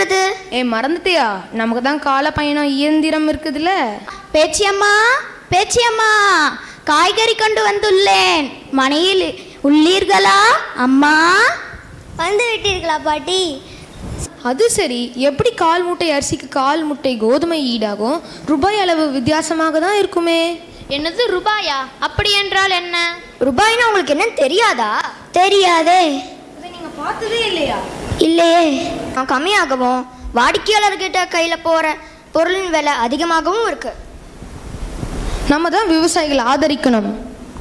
பண்றது? மறந்துட்டியா? நமக்கு தான் கால பயணம் இயந்திரம் இருக்குதுல்ல. பேச்சியம்மா, பேச்சியம்மா, காய்கறி கொண்டு வந்துள்ளேன். மனையில் உள்ளீர்களா? அம்மா வந்து விட்டீர்களா பாட்டி? அது சரி, எப்படி கால் முட்டை அரிசிக்கு கால் முட்டை கோதுமை ஈடாகும்? ரூபாய் அளவு வித்தியாசமாக தான் இருக்குமே. என்னது ரூபாயா? அப்படி என்றால் என்ன? ரூபாய்னா உங்களுக்கு என்ன தெரியாதா? தெரியாதே. இதை நீங்க பார்த்ததே இல்லையா? இல்லையே. நான் கம்மியாகவும் வாடிக்கையாளர்கிட்ட கையில் போகிற பொருளின் விலை அதிகமாகவும் இருக்கு. நம்ம தான் விவசாயிகளை ஆதரிக்கணும்.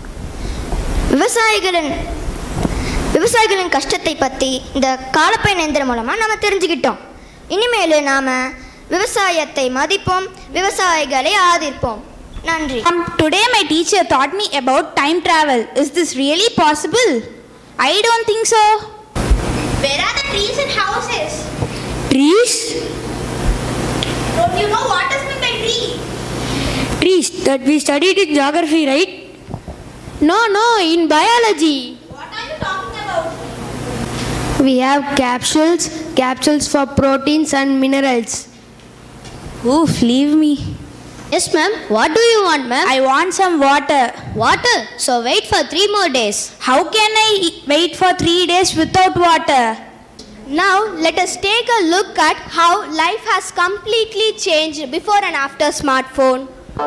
விவசாயிகளின் கஷ்டத்தை பற்றி இந்த காலப்பயண இயந்திரம் மூலமாக நம்ம தெரிஞ்சுக்கிட்டோம். இனிமேல் நாம் விவசாயத்தை மதிப்போம், விவசாயிகளை ஆதரிப்போம். நன்றி. Today my teacher taught me about time travel. Is this really possible? I don't think so. Where are the trees and houses? Trees? Don't you know what is meant by tree? Trees that we studied in geography, right? No, in biology. What are you talking about? We have capsules for proteins and minerals. Oof, leave me. Yes, ma'am. What do you want, ma'am? I want some water. Water. So wait for 3 more days. How can I wait for 3 days without water? Now let us take a look at how life has completely changed before and after smartphone.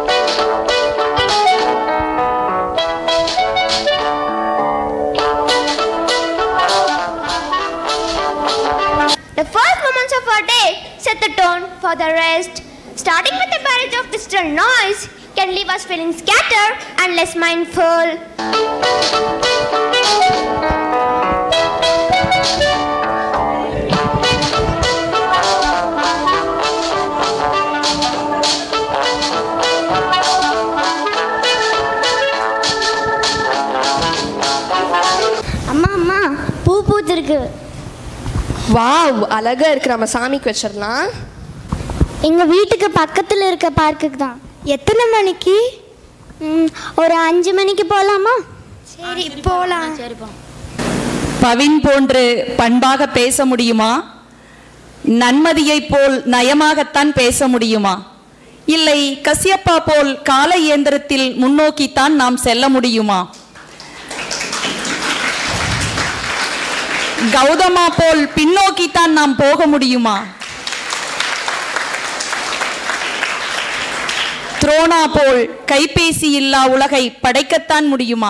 The first moments of our day set the tone for the rest. Starting with a barrage of digital noise can leave us feeling scattered and less mindful. அம்மா பூ பூத்திருக்கு. Wow, அழகா இருக்கு. நம்ம சாமிக்கு வச்சிடலாம். எங்கள் வீட்டுக்கு பக்கத்தில் இருக்க பார்க்குக்கு தான். எத்தனை மணிக்கு? ஒரு 5 மணிக்கு போகலாமா? சரி போகலாம். பவின் போன்று பண்பாக பேச முடியுமா? நன்மதியை போல் நயமாகத்தான் பேச முடியுமா? இல்லை கசியப்பா போல் கால இயந்திரத்தில் முன்னோக்கித்தான் நாம் செல்ல முடியுமா? கௌதமா போல் பின்னோக்கித்தான் நாம் போக முடியுமா? துரோணா போல் கைபேசி இல்லா உலகை படைக்கத்தான் முடியுமா?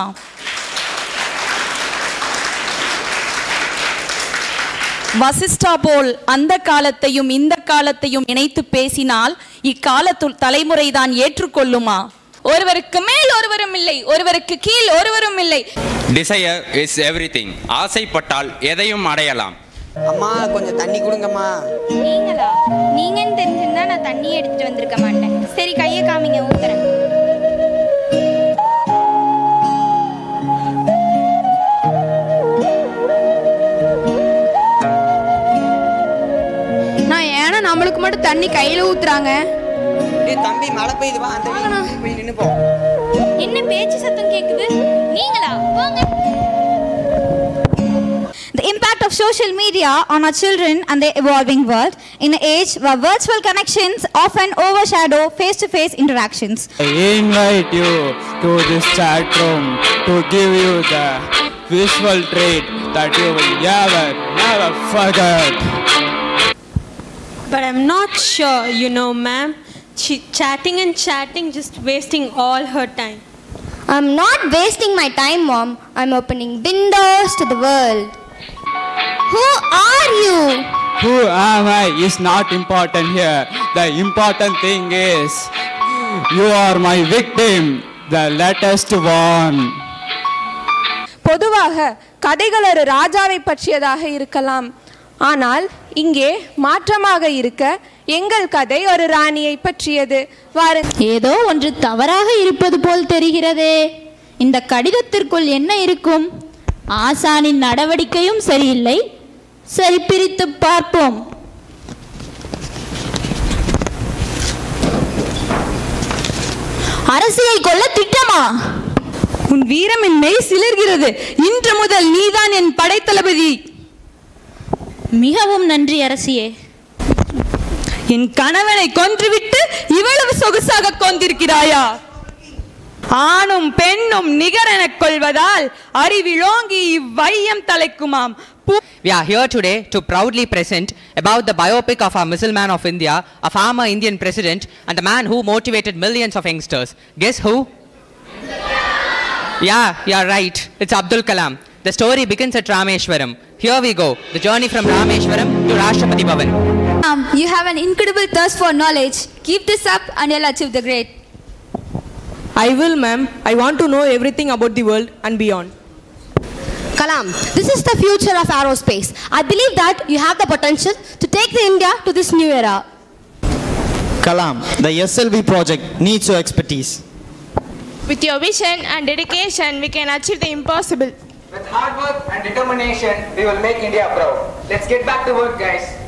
வசிஷ்டா போல் அந்த காலத்தையும் இந்த காலத்தையும் இணைத்து பேசினால் இக்காலத்து தலைமுறைதான் ஏற்றுக்கொள்ளுமா? ஒருவருக்கு மேல் ஒருவரும் இல்லை, ஒருவருக்கு கீழ் ஒருவரும் இல்லை. Desire is everything. ஆசைப்பட்டால் எதையும் அடையலாம். அம்மா கொஞ்சம் தண்ணி கொடுங்கம்மா. நீங்களா? நீங்கன்னு தெரிஞ்சிருந்தா நான் தண்ணி எடுத்துட்டு வந்திருக்க மாட்டேன். சரி கையை காமிங்க, ஊத்துறேன். நான் ஏன்னா நம்மளுக்கு மட்டும் தண்ணி கையில ஊத்துறாங்க. தம்பி மழை பெய்யுது, வா அந்த வீட்டுக்கு போய் நின்னு போ. என்ன பேச்சு சத்தம் கேக்குது? நீங்களா? போங்க. The impact of social media on our children and the evolving world in an age where virtual connections often overshadow face-to-face interactions. I invite you to this chat room to give you the visual treat that you will never forget. But I'm not sure, you know, ma'am. Chatting and chatting, just wasting all her time. I'm not wasting my time, Mom. I'm opening windows to the world. Who are you? Who am I is not important here. The important thing is you are my victim, the latest one. பொதுவாக கதைகள் ஒரு ராஜாவை பற்றியதாக இருக்கலாம். ஆனால் இங்கே மாற்றமாக இருக்க எங்கள் கதை ஒரு ராணியை பற்றியது. ஏதோ ஒன்று தவறாக இருப்பது போல் தெரிகிறதே. இந்த கடிதத்திற்குள் என்ன இருக்கும்? ஆசானின் நடவடிக்கையும் சரியில்லை. சரி, பிரித்து பார்ப்போம். அரசியை கொல்ல திட்டமா? உன் வீரமின் மெய் சிலிர்கிறது. இன்று முதல் நீதான் என் படைத்தளபதி. மிகவும் நன்றி அரசியே. என் கணவனை கொன்றுவிட்டு இவ்வளவு சொகுசாக கொண்டிருக்கிறாயா? ஆணும் பெண்ணும் நிகரெனக் கொள்வதால் அறிவிலோங்கி இவ்வையம் தலைக்குமாம். We are here today to proudly present about the biopic of our Missile Man of India, a former Indian president and the man who motivated millions of youngsters. Guess who? Yeah, you are right. It's Abdul Kalam. The story begins at Rameshwaram. Here we go. The journey from Rameshwaram to Rashtrapati Bhavan. You have an incredible thirst for knowledge. Keep this up and you'll achieve the great. I will, ma'am. I want to know everything about the world and beyond. Kalam, this is the future of aerospace. I believe that you have the potential to take the India to this new era. Kalam, the SLV project needs your expertise. With your vision and dedication, we can achieve the impossible. With hard work and determination, we will make India proud. Let's get back to work, guys.